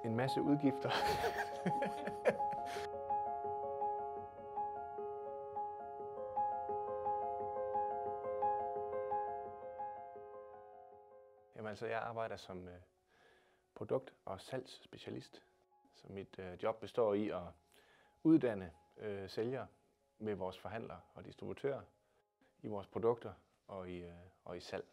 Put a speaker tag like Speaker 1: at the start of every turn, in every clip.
Speaker 1: En masse udgifter. Jamen altså, jeg arbejder som produkt- og salgsspecialist. Så mit job består i at uddanne sælgere med vores forhandlere og distributører i vores produkter og i salg.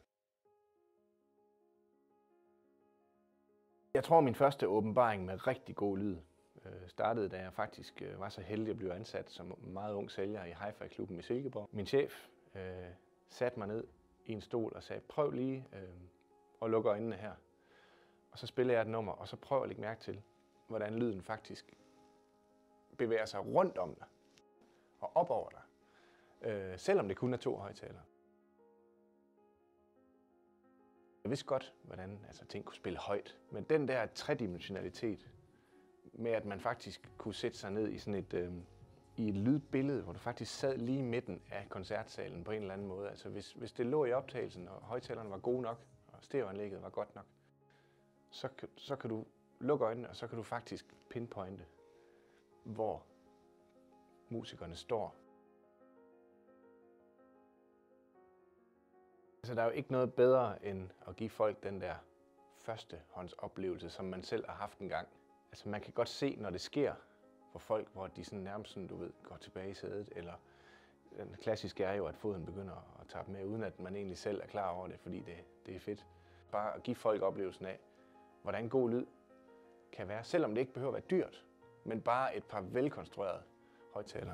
Speaker 1: Jeg tror, min første åbenbaring med rigtig god lyd startede, da jeg faktisk var så heldig at blive ansat som meget ung sælger i HiFi klubben i Silkeborg. Min chef satte mig ned i en stol og sagde, prøv lige at lukke øjnene her. Og så spiller jeg et nummer, og så prøv at lægge mærke til, hvordan lyden faktisk bevæger sig rundt om dig og op over dig, selvom det kun er 2 højtalere. Jeg vidste godt, hvordan ting kunne spille højt, men den der tredimensionalitet med, at man faktisk kunne sætte sig ned i sådan et lydbillede, hvor du faktisk sad lige i midten af koncertsalen på en eller anden måde. Altså hvis det lå i optagelsen, og højtalerne var gode nok, og stereoanlægget var godt nok, så kan du lukke øjnene, og så kan du faktisk pinpointe, hvor musikerne står. Altså, der er jo ikke noget bedre end at give folk den der førstehåndsoplevelse, som man selv har haft en gang. Altså, man kan godt se, når det sker for folk, hvor de sådan nærmest sådan, du ved, går tilbage i sædet, eller den klassiske er jo, at foden begynder at tappe med, uden at man egentlig selv er klar over det, fordi det er fedt. Bare at give folk oplevelsen af, hvordan god lyd kan være, selvom det ikke behøver at være dyrt, men bare et par velkonstruerede højttalere.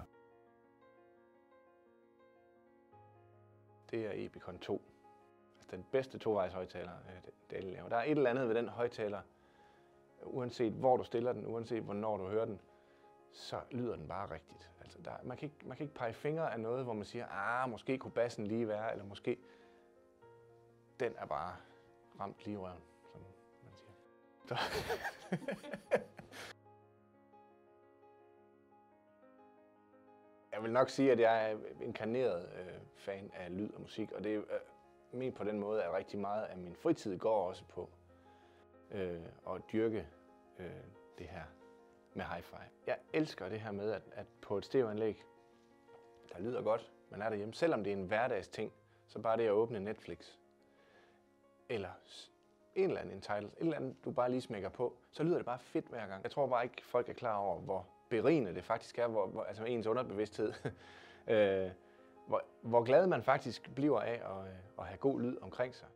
Speaker 1: Det er Epicon 2. Altså den bedste tovejs højtaler, DALI laver. Der er et eller andet ved den højtaler, uanset hvor du stiller den, uanset hvornår du hører den, så lyder den bare rigtigt. Altså man kan ikke pege fingre af noget, hvor man siger, måske kunne bassen lige være, eller måske den er bare ramt lige i røven, som man siger. Så. Jeg vil nok sige, at jeg er inkarneret fan af lyd og musik, og det er ment på den måde, at rigtig meget af min fritid går også på at dyrke det her med HiFi. Jeg elsker det her med, at på et stereoanlæg, der lyder godt, man er derhjemme, selvom det er en hverdagsting, så bare det at åbne Netflix, eller en eller anden title, et eller andet, du bare lige smækker på, så lyder det bare fedt hver gang. Jeg tror bare ikke, folk er klar over, hvor berigende det faktisk er, altså ens underbevidsthed, hvor glad man faktisk bliver af at have god lyd omkring sig.